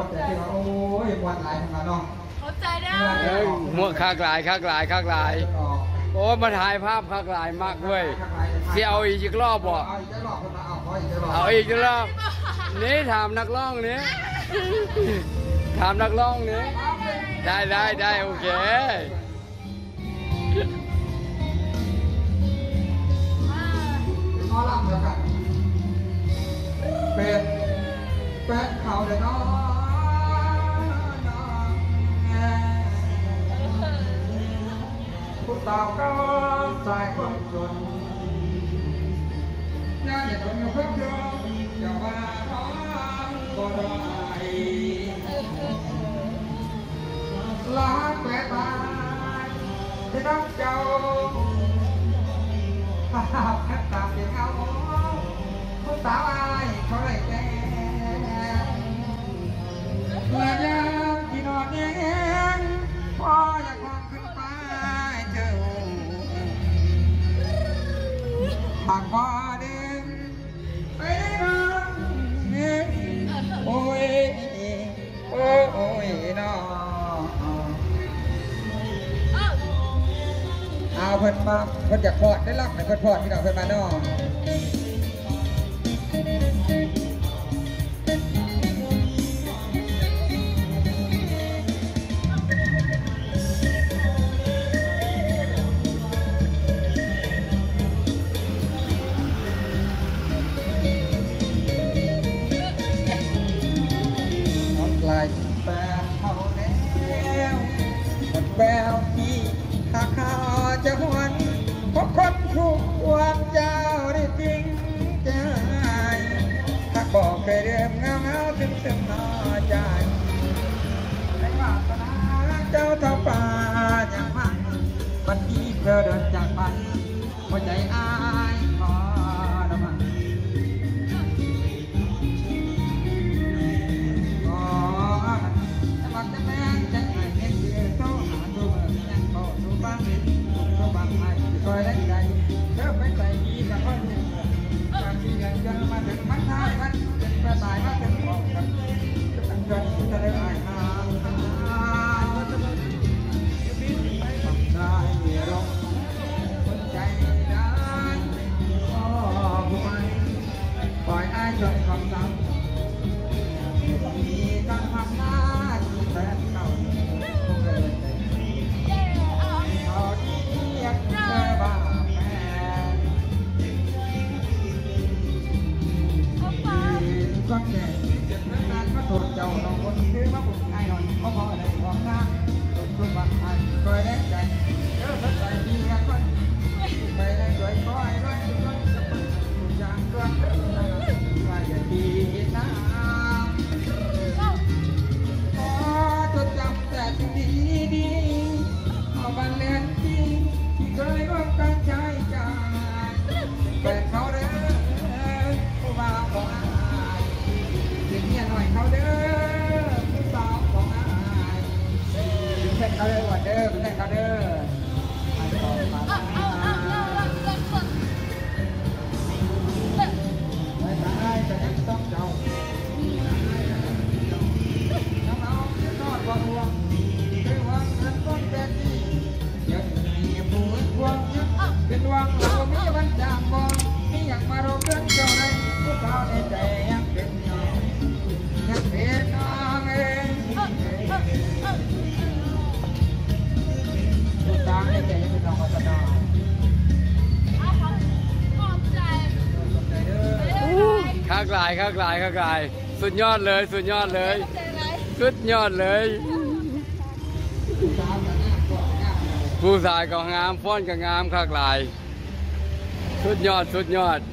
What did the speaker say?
เข้าใจที่ว่าโอ้ยมวนหลายทำงานน้องเข้าใจได้มั่วคากหลายโอ้มาถ่ายภาพคากหลายมากด้วยเที่ยวอีกรอบบ่เอาอีกรอบนี่ถามนักร้องนี้ถามนักร้องนี้ได้โอเคนอลับแล้วกันเป็นเขาเลยน้องผู้สาวก็ใจคนจนน่าจะโดนเพิ่มเติมจะว่าท้องก็ได้ลาแปะตายที่น้องเจ้าภาพแค่ตาเพียงเอาผู้สาวอายเขาได้แก่เมื่อยามที่นอนเองพออยากมองขึ้นไปเจอหากว่าเดินไปได้โอ้ยน้อเอาเพิ่นมาเพิ่นอยากพอดได้รับเพิ่นพอดพี่น้องเพิ่นมาน้อลายแปลเขาแล้วมันแปลที่หากเขาจะหวนเพราะคนถูกวางเจ้าได้จริงใจถ้าบอกเคยเดิมเงาซึมน้อใจในวาสนาเจ้าเท่าป่าอย่างมันวันที่เธอเดินจากไปหัวใจอายขอระมัดจะแม่จะให้เห็นเดียวโซ่หาดูเมื่อยังโตดูบ้างดูบ้างให้คอยได้ใจเธอไปใส่ดีกับคนหนึ่งบางทียังจนมาถึงมันท้ายมันเป็นกระต่ายมาถึงออกกันจะตั้งใจจะได้อายหาได้ร้องคนใจได้ขอผู้ใหม่ปล่อยอายจนความจำมีการทำหน้าที่แฟนเก่าคงเลยเขาที่เรียกเธอว่าแฟนก็แก่เจ็บเมื่อนานมาถูกเจ้าน้องคนคือมาบุกไอ้หน่อยเขาพอได้ของน้ำถูกคุณว่าไอ้คอยแรงใจเธอสดใสดีกันคนไปได้สวยคอยร้อยร้อยผู้จางตัวว่าอย่าดีนะจดจำแต่สิ่งดีเอาบันเลนจริงที่เคยร่วมกันใจแฟนเขาเด้อผู้บ่าวของอายเสียงเงียบหน่อยเขาเด้อผู้สาวของอายแฟนเขาเด้อวันเด้อแฟนเขาเด้อไม่ตายแต่ยังต้องเจ้าห่วงคือหวังเงินก้อนเป็นดียังมีผู้ห่วงยังเป็นหวังเรามีวันจางมองมีอยากมารบเรื่องเจ้าในผู้สาวในใจยังเป็นน้องยังเป็นน้องเองผู้สาวในใจยังเป็นน้องก็จะน้องคากหลายสุดยอดเลยผู้ชายก็งามฟ้อนก็งามคากหลายสุดยอด